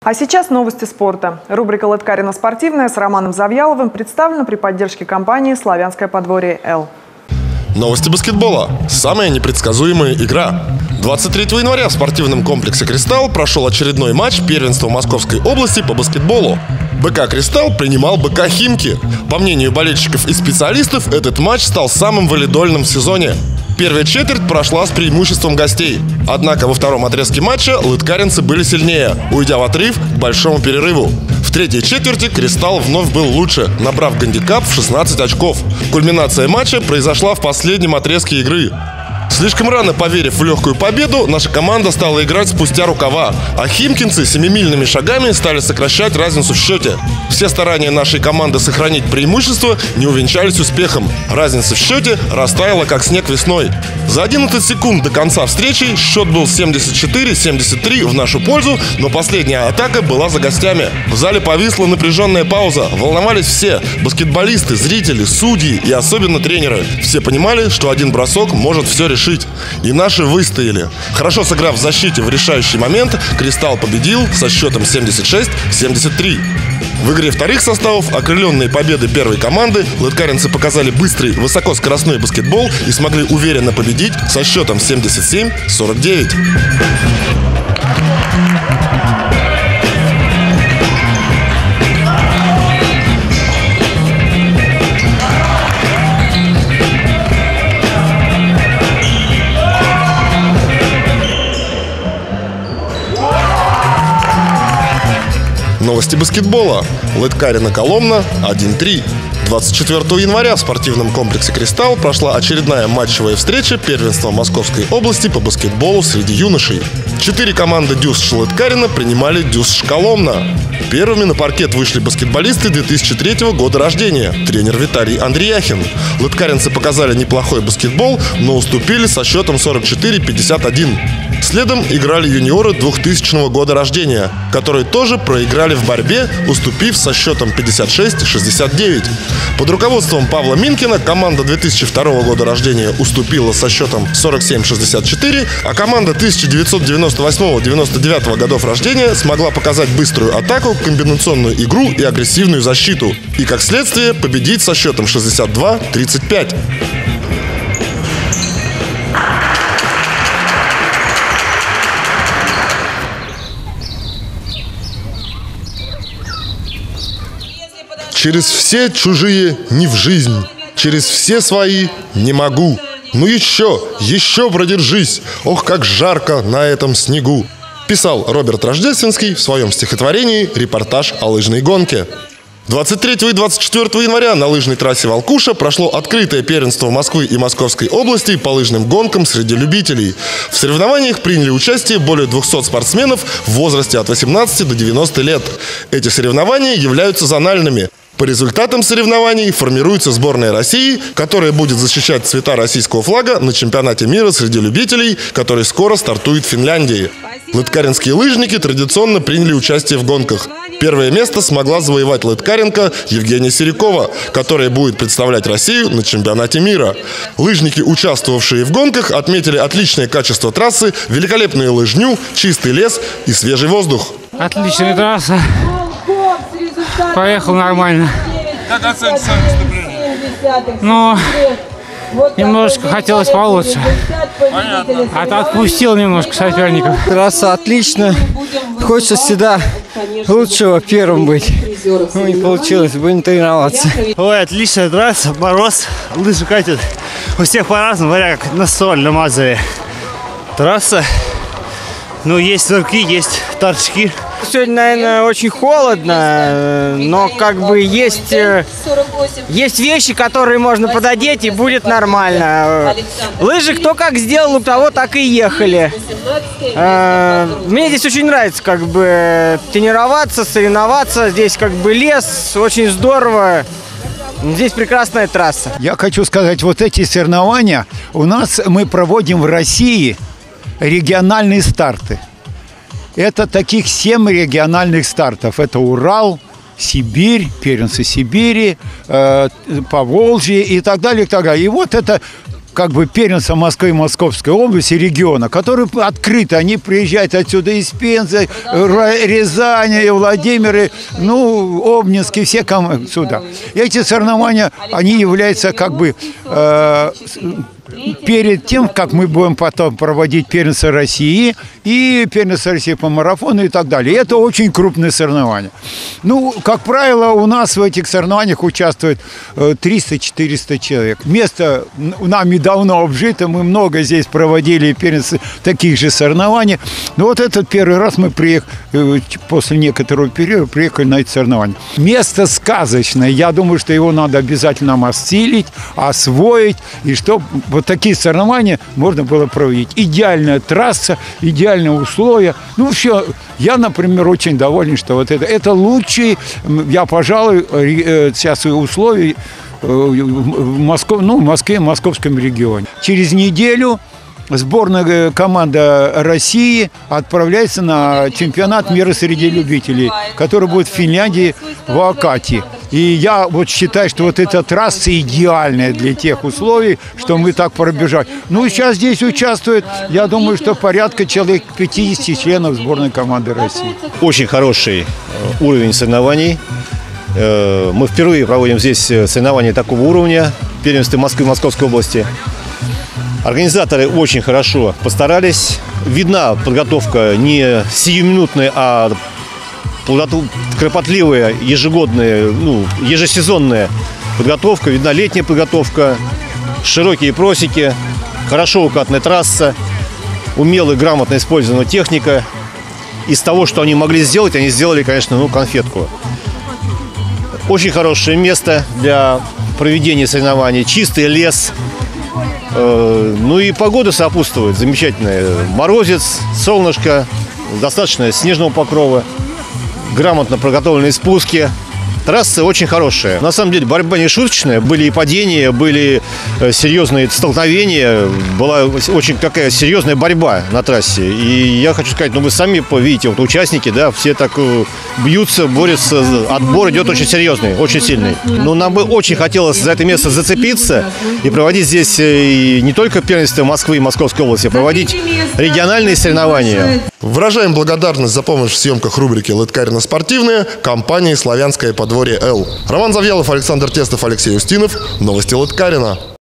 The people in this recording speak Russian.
А сейчас новости спорта. Рубрика «Лыткарино спортивная» с Романом Завьяловым представлена при поддержке компании «Славянское подворье Л». Новости баскетбола. Самая непредсказуемая игра. 23 января в спортивном комплексе «Кристалл» прошел очередной матч первенства Московской области по баскетболу. БК «Кристалл» принимал БК «Химки». По мнению болельщиков и специалистов, этот матч стал самым валидольным в сезоне. Первая четверть прошла с преимуществом гостей. Однако во втором отрезке матча лыткаринцы были сильнее, уйдя в отрыв к большому перерыву. В третьей четверти «Кристалл» вновь был лучше, набрав гандикап в 16 очков. Кульминация матча произошла в последнем отрезке игры. Слишком рано поверив в легкую победу, наша команда стала играть спустя рукава, а химкинцы семимильными шагами стали сокращать разницу в счете. Все старания нашей команды сохранить преимущество не увенчались успехом. Разница в счете растаяла, как снег весной. За 11 секунд до конца встречи счет был 74-73 в нашу пользу, но последняя атака была за гостями. В зале повисла напряженная пауза. Волновались все – баскетболисты, зрители, судьи и особенно тренеры. Все понимали, что один бросок может все решить. И наши выстояли. Хорошо сыграв в защите в решающий момент, «Кристалл» победил со счетом 76-73. В игре вторых составов, окрыленные победой первой команды, лыткаринцы показали быстрый, высокоскоростной баскетбол и смогли уверенно победить со счетом 77-49. Новости баскетбола. Лыткарино Коломна 1-3. 24 января в спортивном комплексе «Кристалл» прошла очередная матчевая встреча первенства Московской области по баскетболу среди юношей. 4 команды «Дюсш» Лыткарино принимали «Дюсш» Коломна. Первыми на паркет вышли баскетболисты 2003 года рождения, тренер Виталий Андреяхин. Лыткаринцы показали неплохой баскетбол, но уступили со счетом 44-51. Следом играли юниоры 2000 года рождения, которые тоже проиграли в борьбе, уступив со счетом 56-69. Под руководством Павла Минкина команда 2002 года рождения уступила со счетом 47-64, а команда 1998-99 годов рождения смогла показать быструю атаку, комбинационную игру и агрессивную защиту. И, как следствие, победить со счетом 62-35. Через все чужие не в жизнь, через все свои не могу. Ну еще продержись, ох, как жарко на этом снегу. Писал Роберт Рождественский в своем стихотворении «Репортаж о лыжной гонке». 23 и 24 января на лыжной трассе «Волкуша» прошло открытое первенство Москвы и Московской области по лыжным гонкам среди любителей. В соревнованиях приняли участие более 200 спортсменов в возрасте от 18 до 90 лет. Эти соревнования являются зональными. По результатам соревнований формируется сборная России, которая будет защищать цвета российского флага на чемпионате мира среди любителей, который скоро стартует в Финляндии. Лыткаринские лыжники традиционно приняли участие в гонках. Первое место смогла завоевать лыткаренка Евгения Серикова, которая будет представлять Россию на чемпионате мира. Лыжники, участвовавшие в гонках, отметили отличное качество трассы, великолепную лыжню, чистый лес и свежий воздух. Отличная трасса. Поехал нормально. Как оценка своего выступления? Но немножко хотелось получше. Понятно. Отпустил немножко соперников. Трасса отлично. Хочется всегда лучшего первым быть. Ну, не получилось, будем тренироваться. Ой, отличная трасса, мороз, лыжи катят. У всех по-разному, говоря, как на соль, на Мазове. Трасса, ну, есть сырки, есть торчки. Сегодня, наверное, очень холодно, но как бы есть вещи, которые можно пододеть, и будет нормально. Лыжи кто как сделал, у того так и ехали. Мне здесь очень нравится как бы тренироваться, соревноваться. Здесь как бы лес, очень здорово. Здесь прекрасная трасса. Я хочу сказать, вот эти соревнования мы проводим в России региональные старты. Это таких 7 региональных стартов. Это Урал, Сибирь, первенство Сибири, Поволжье и так далее, и так далее. И вот это как бы первенства Москвы и Московской области, региона, которые открыты. Они приезжают отсюда из Пензы, Рязани, Владимира, ну, Обнинск, все сюда. И эти соревнования, они являются как бы перед тем, как мы будем потом проводить первенство России и первенство России по марафону и так далее. И это очень крупные соревнования. Ну, как правило, у нас в этих соревнованиях участвует 300-400 человек. Место нами давно обжито, мы много здесь проводили первенства таких же соревнований. Но вот этот первый раз мы приехали, после некоторого периода приехали на эти соревнования. Место сказочное. Я думаю, что его надо обязательно осилить, освоить, и чтобы вот такие соревнования можно было проводить. Идеальная трасса, идеальные условия. Ну, все. Я, например, очень доволен, что вот это лучшие, я, пожалуй, сейчас условия в Москве и Московском регионе. Через неделю сборная команда России отправляется на чемпионат мира среди любителей, который будет в Финляндии, в Акати. И я вот считаю, что вот эта трасса идеальная для тех условий, что мы так пробежали. Ну, сейчас здесь участвует, я думаю, что порядка человек 50 членов сборной команды России. Очень хороший уровень соревнований. Мы впервые проводим здесь соревнования такого уровня, первенство Москвы и Московской области. Организаторы очень хорошо постарались. Видна подготовка не сиюминутная, а кропотливая, ежегодная, ежесезонная подготовка. Видна летняя подготовка, широкие просеки, хорошо укатанная трасса, умело и грамотно использована техника. Из того, что они могли сделать, они сделали, конечно, конфетку. Очень хорошее место для проведения соревнований. Чистый лес. Ну и погода сопутствует замечательная. Морозец, солнышко, достаточно снежного покрова, грамотно подготовленные спуски. Трасса очень хорошая. На самом деле борьба не шуточная. Были и падения, были серьезные столкновения. Была очень такая серьезная борьба на трассе. И я хочу сказать, вы сами видите, вот участники, да, все так бьются, борются. Отбор идет очень серьезный, очень сильный. Но нам бы очень хотелось за это место зацепиться и проводить здесь не только первенство Москвы и Московской области, а проводить региональные соревнования. Выражаем благодарность за помощь в съемках рубрики «Лыткарина-спортивная» компании «Славянское подворье Л». Роман Завьялов, Александр Тестов, Алексей Устинов. Новости Лыткарина.